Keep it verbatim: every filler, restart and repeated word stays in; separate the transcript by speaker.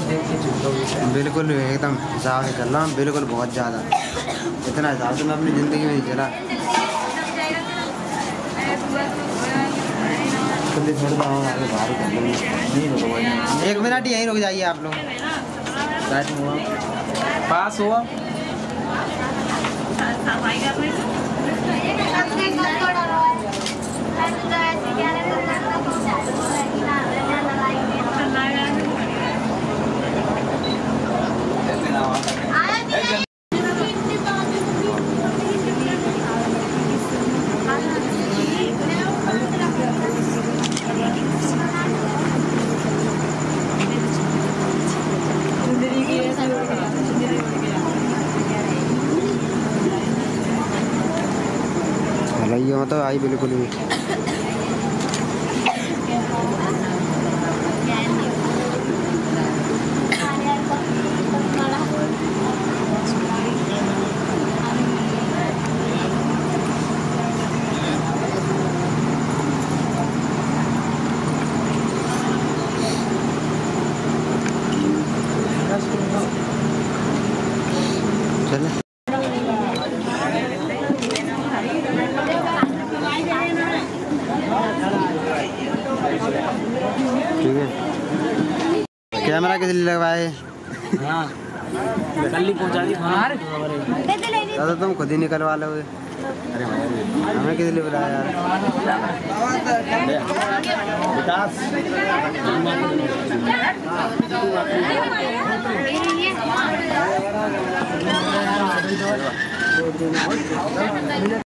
Speaker 1: बिल्कुल एकदम हिसाब से चल रहा हूँ, बिल्कुल बहुत ज़्यादा। इतना हिसाब से मैं अपनी ज़िंदगी में नहीं चला। एक मिनट यहीं रुक जाइए आप लोग।
Speaker 2: पास हुआ
Speaker 1: ये मतलब आई बिल्कुल भी। चले ठीक है। कैमरा किस लिए लगवाए?
Speaker 2: हाँ कल पहुँचा दी
Speaker 1: दादा तुम खुद ही निकलवा लो। अरे हमें किस लिए बुलाया यार?